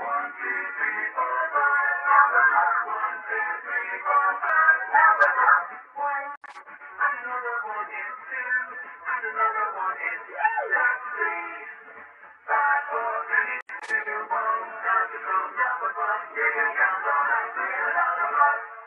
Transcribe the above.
One, two, three, four, five. Numberblocks. One, two, three, four, five. Numberblocks. One, and another one is two, and another one is that's three. 5, 4, 3, 2, 1. Time to count Numberblocks. You can count on and play the Numberblocks.